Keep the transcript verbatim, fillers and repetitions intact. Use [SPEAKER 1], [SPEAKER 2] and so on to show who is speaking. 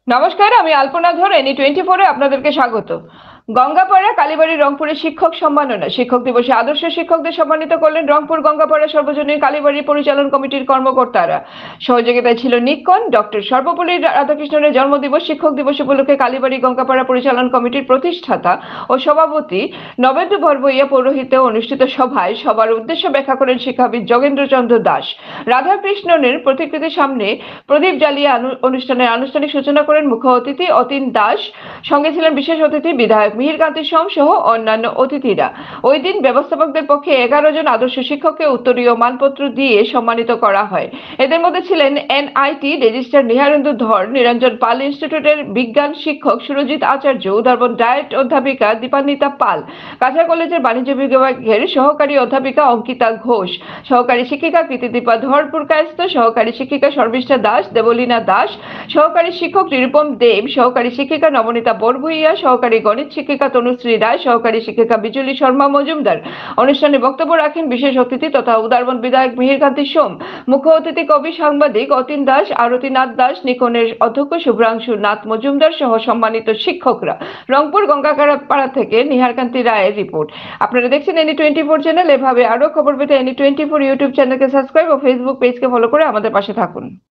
[SPEAKER 1] নমস্কার, আমি আলপনা ধর এনি টোয়েন্টি ফোরে আপনাদেরকে স্বাগত। গঙ্গাপাড়া কালীবাড়ি রংপুরে শিক্ষক সম্মাননা শিক্ষক দিবসে আদর্শ শিক্ষকদের সম্মানিত করলেন রংপুর গঙ্গাপাড়া সর্বজনীন কালীবাড়ি পরিচালন কমিটির কর্মকর্তারা। সহযোগিতায় ছিল নিকন ডক্টর সর্বপল্লী রাধাকৃষ্ণনের জন্মদিবস। শিক্ষক দিবস উপলক্ষে কালীবাড়ি গঙ্গাপাড়া পরিচালন কমিটির প্রতিষ্ঠাতা ও সভাপতি নবেন্দু বরবইয়া পৌরোহিত্যে অনুষ্ঠিত সভায় সবার উদ্দেশ্য ব্যাখ্যা করেন শিক্ষাবিদ যোগেন্দ্রচন্দ্র দাস। রাধাকৃষ্ণনের প্রতিকৃতির সামনে প্রদীপ জ্বালিয়ে অনুষ্ঠানের আনুষ্ঠানিক সূচনা করেন মুখ্য অতিথি অতীন দাস। সঙ্গে ছিলেন বিশেষ অতিথি বিধায়ক মিহিরকান্তি সোম সহ অন্যান্য অতিথিরা। ওই দিন ব্যবস্থাপকদের পক্ষে এগারো জন আদর্শ শিক্ষককে উত্তরীয় মানপত্র দিয়ে সম্মানিত করা হয়। এদের মধ্যে ছিলেন এনআইটি রেজিস্ট্রার নিহারেন্দু ধর, নিরঞ্জন পাল ইনস্টিটিউটের বিজ্ঞান শিক্ষক সুরজিৎ আচার্য, উদারবন ডায়েট অধ্যাপিকা দীপান্বিতা পাল, কাছাড় কলেজের বাণিজ্য বিভাগের সহকারী অধ্যাপিকা অঙ্কিতা ঘোষ, সহকারী শিক্ষিকা কৃতিদীপা ধর পুরকায়স্থ, সহকারী শিক্ষিকা শর্মিষ্ঠা দাস, দেবলীনা দাস, সহকারী শিক্ষক নিরুপম দেব, সহকারী শিক্ষিকা নবনীতা বরভুইয়া, সহকারী গণিত শিক্ষিকা তনুশ্রী রায়, সহকারী শিক্ষিকা বিজুলি শর্মা মজুমদার। অনুষ্ঠানে বক্তব্য রাখেন বিশেষ অতিথি তথা উদারবন বিধায়ক মিহিরকান্তি সোম। মুখ্য অতিথি কবি সাংবাদিক অতীন দাস, আরতিনাথ দাস, নিকনের অধ্যক্ষ শুভ্রাংশু নাথ মজুমদার সহ সম্মানিত শিক্ষকরা। রংপুর গঙ্গাপাড়া থেকে নিহারকান্তি রায়ের রিপোর্ট। আপনারা দেখছেন এনি টোয়েন্টি ফোর চ্যানেল। এভাবে আরো খবর পেতে এনি টোয়েন্টি ফোর ইউটিউব চ্যানেলকে সাবস্ক্রাইব ও ফেসবুক পেজকে ফলো করে আমাদের পাশে থাকুন।